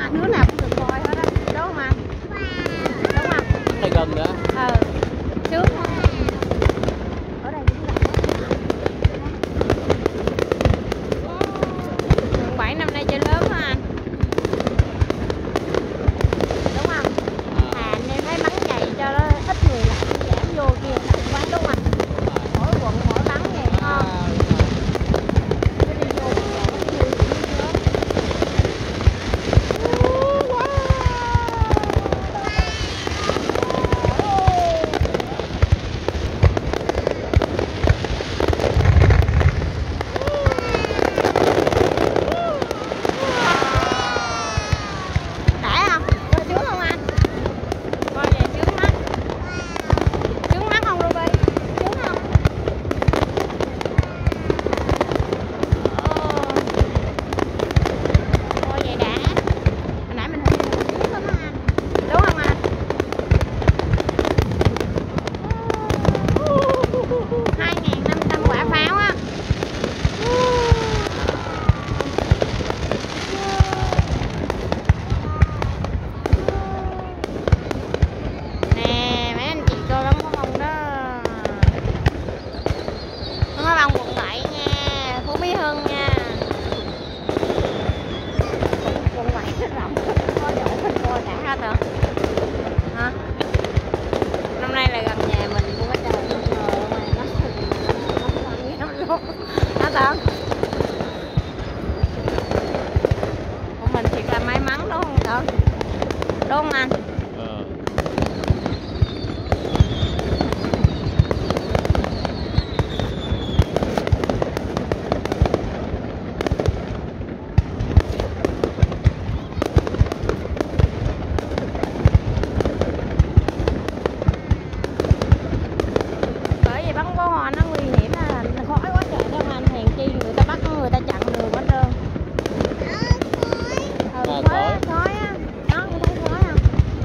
đứa nào cũng được coi hết á, đúng không anh? Đúng không? Này gần nữa. Trước ở đây cũng gặp quận 7 năm nay chơi lớn hả anh? Đúng không? Anh em thấy bắn giày cho nó ít người lại giảm vô kia tặng quán đúng không anh? Mỗi quận mỗi bắn vậy ngon. Năm nay là gần nhà mình cũng có trời bất ngờ mà nó như lắm luôn hả Tận? Của mình thiệt là may mắn đúng không Tận? Đúng không anh? Nó nguy hiểm là khói quá trời đâu anh, hèn chi người ta bắt người ta chặn đường hết trơn. Khói á, đó người thấy khói không?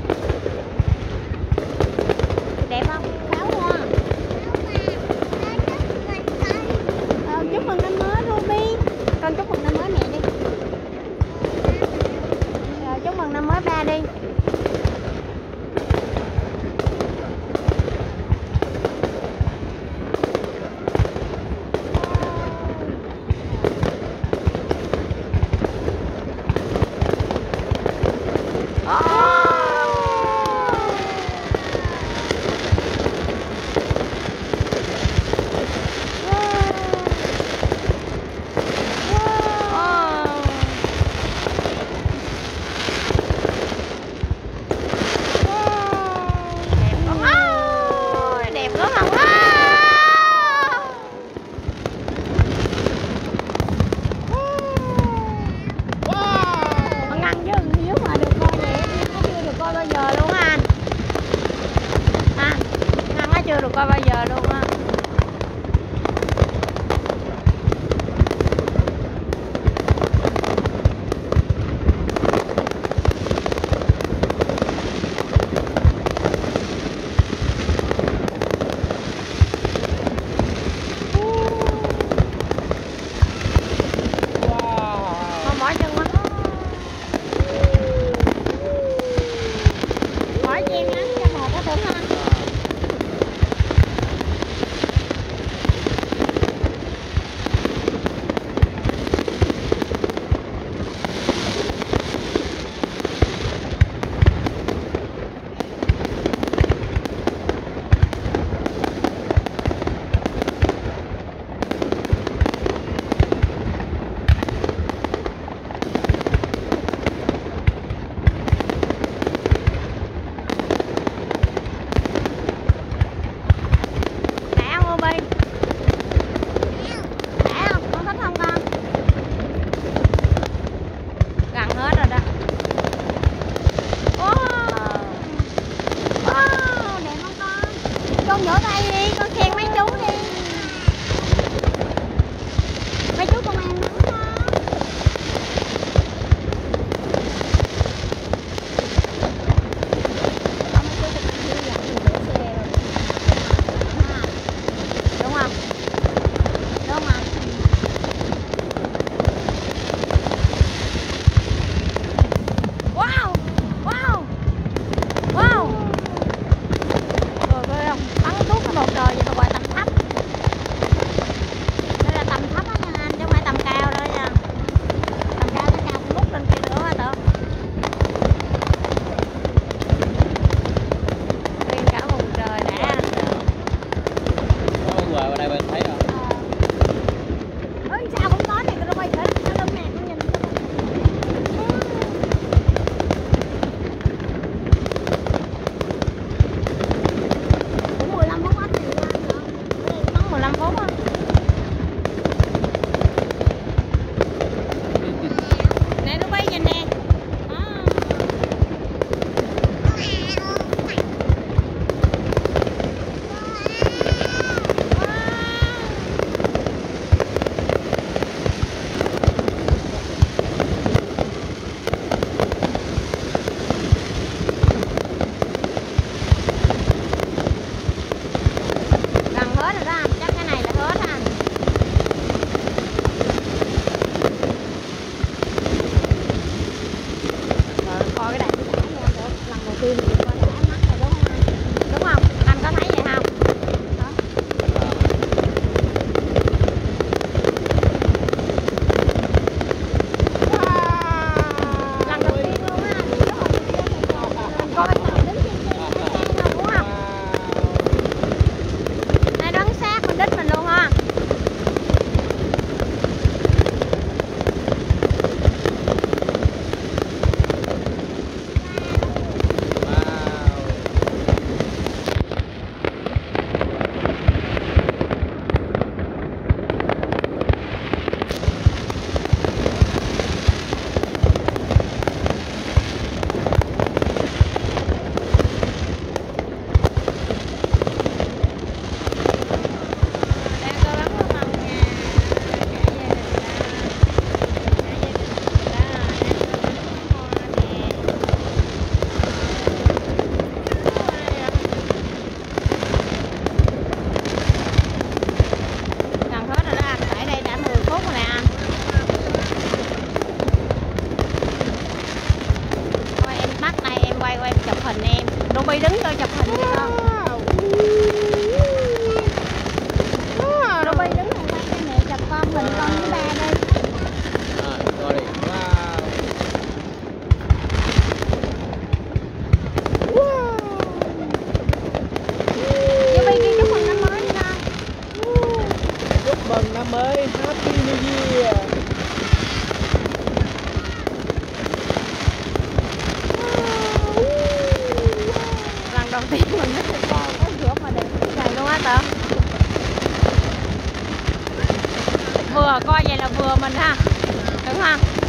Đẹp không? Pháo hoa. Chúc mừng năm mới Ruby. Con chúc mừng năm mới mẹ đi. Rồi chúc mừng năm mới ba đi. Chưa được coi bao giờ luôn á. Mỏi chân quá. Mỏi chen ngắn cho một có thử không anh? to vậy là vừa mình ha, đúng không?